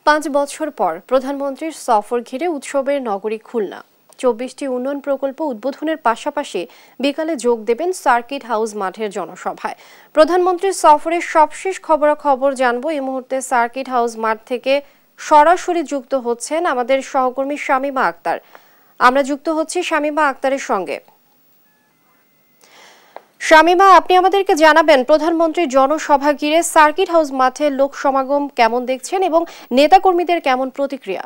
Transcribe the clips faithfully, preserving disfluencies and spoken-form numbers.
পাঁচ বছর পর প্রধানমন্ত্রীর সফর ঘিরে উৎসবের নগরী খুলনা। চব্বিশটি উন্নয়ন প্রকল্প উদ্বোধনের পাশাপাশি বিকালে যোগ দেবেন সার্কিট হাউস মাঠের জনসভায়। প্রধানমন্ত্রীর সফরের সবশেষ খবরাখবর জানবো এই মুহূর্তে সার্কিট হাউস মাঠ থেকে সরাসরি যুক্ত হচ্ছেন আমাদের সহকর্মী শামীমা আক্তার। আমরা যুক্ত হচ্ছি শামীমা আক্তারের সঙ্গে। শামীমা, আপনি আমাদেরকে জানাবেন প্রধানমন্ত্রীর জনসভা ঘিরে সার্কিট হাউস মাঠে লোক সমাগম কেমন দেখছেন এবং নেতাকর্মীদের কেমন প্রতিক্রিয়া?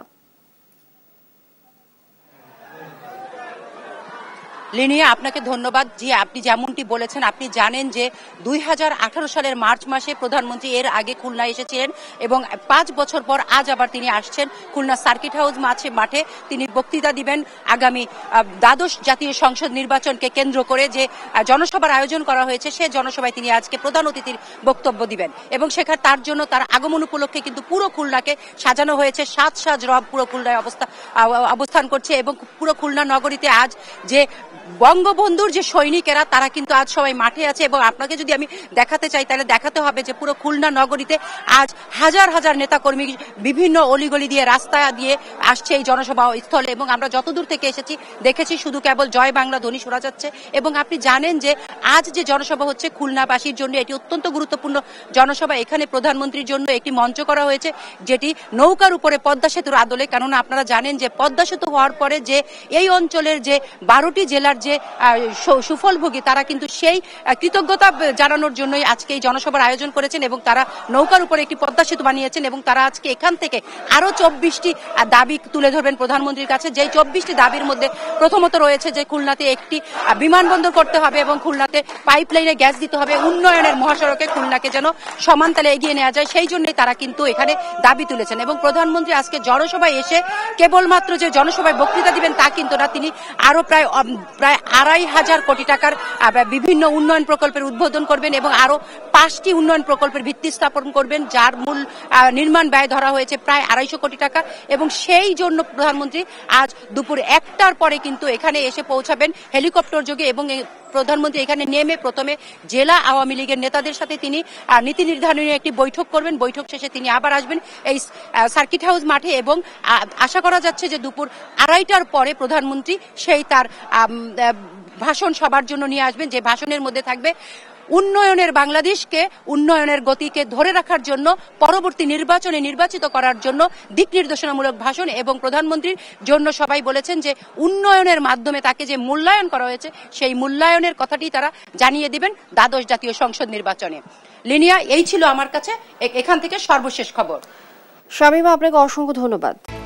লিনিয়া, আপনাকে ধন্যবাদ। জি, আপনি যেমনটি বলেছেন, আপনি জানেন যে দুই হাজার আঠারো সালের মার্চ মাসে প্রধানমন্ত্রী এর আগে খুলনা এসেছিলেন এবং পাঁচ বছর পর আজ আবার তিনি আসছেন খুলনা সার্কিট হাউস মাঠে মাঠে তিনি বক্তৃতা দিবেন আগামী দ্বাদশ জাতীয় সংসদ নির্বাচনকে কেন্দ্র করে যে জনসভার আয়োজন করা হয়েছে সে জনসভায় তিনি আজকে প্রধান অতিথির বক্তব্য দিবেন এবং সেখানে তার জন্য তার আগমন উপলক্ষে কিন্তু পুরো খুলনাকে সাজানো হয়েছে। সাত সাজ রব পুরো খুলনায় অবস্থা অবস্থান করছে এবং পুরো খুলনা নগরীতে আজ যে বঙ্গবন্ধুর যে সৈনিকেরা তারা কিন্তু আজ সবাই মাঠে আছে এবং আপনাকে যদি আমি দেখাতে চাই তাহলে দেখাতে হবে যে পুরো খুলনা নগরীতে আজ হাজার হাজার নেতাকর্মী বিভিন্ন অলিগলি দিয়ে রাস্তা দিয়ে আসছে এই জনসভা স্থলে এবং আমরা যতদূর থেকে এসেছি দেখেছি শুধু কেবল জয় বাংলা ধ্বনি শোনা যাচ্ছে। এবং আপনি জানেন যে আজ যে জনসভা হচ্ছে খুলনাবাসীর জন্য এটি অত্যন্ত গুরুত্বপূর্ণ জনসভা। এখানে প্রধানমন্ত্রীর জন্য একটি মঞ্চ করা হয়েছে যেটি নৌকার উপরে পদ্মা সেতুর আদলে, কেননা আপনারা জানেন যে পদ্মা সেতু হওয়ার পরে যে এই অঞ্চলের যে বারোটি জেলার যে সুফলভোগী তারা কিন্তু সেই কৃতজ্ঞতা জানানোর জন্যই আজকে এই জনসভার আয়োজন করেছেন এবং তারা নৌকার উপরে একটি পদ্মা সেতু বানিয়েছেন এবং তারা আজকে এখান থেকে আরো চব্বিশটি দাবি তুলে ধরবেন প্রধানমন্ত্রীর কাছে। যেই চব্বিশটি দাবির মধ্যে প্রথমত রয়েছে যে খুলনাতে একটি বিমানবন্দর করতে হবে এবং খুলনাতে পাইপলাইনে গ্যাস দিতে হবে, উন্নয়নের মহাসড়কে খুলনাকে যেন সমানতালে এগিয়ে নেওয়া যায়, সেই জন্যই তারা কিন্তু এখানে দাবি তুলেছেন। এবং প্রধানমন্ত্রী আজকে জনসভায় এসে কেবলমাত্র যে জনসভায় বক্তৃতা দিবেন তা কিন্তু না, তিনি আরো প্রায় প্রায় আড়াই হাজার কোটি টাকার বিভিন্ন উন্নয়ন প্রকল্পের উদ্বোধন করবেন এবং আরো পাঁচটি উন্নয়ন প্রকল্পের ভিত্তি স্থাপন করবেন যার মূল নির্মাণ ব্যয় ধরা হয়েছে প্রায় আড়াইশো কোটি টাকা। এবং সেই জন্য প্রধানমন্ত্রী আজ দুপুর একটার পরে কিন্তু এখানে এসে পৌঁছাবেন হেলিকপ্টার যোগে এবং প্রধানমন্ত্রী এখানে নেমে প্রথমে জেলা আওয়ামী লীগের নেতাদের সাথে তিনি নীতি নির্ধারণী একটি বৈঠক করবেন। বৈঠক শেষে তিনি আবার আসবেন এই সার্কিট হাউস মাঠে এবং আশা করা যাচ্ছে যে দুপুর আড়াইটার পরে প্রধানমন্ত্রী সেই তার ভাষণ সবার জন্য নিয়ে আসবেন, যে ভাষণের মধ্যে থাকবে উন্নয়নের বাংলাদেশকে, উন্নয়নের গতিকে ধরে রাখার জন্য পরবর্তী নির্বাচনে নির্বাচিত করার জন্য দিক নির্দেশনামূলক ভাষণ। এবং প্রধানমন্ত্রীর জন্য সবাই বলেছেন যে উন্নয়নের মাধ্যমে তাকে যে মূল্যায়ন করা হয়েছে সেই মূল্যায়নের কথাটি তারা জানিয়ে দিবেন দ্বাদশ জাতীয় সংসদ নির্বাচনে। লিনিয়া, এই ছিল আমার কাছে এখান থেকে সর্বশেষ খবর। শামীমা, আপনাকে অসংখ্য ধন্যবাদ।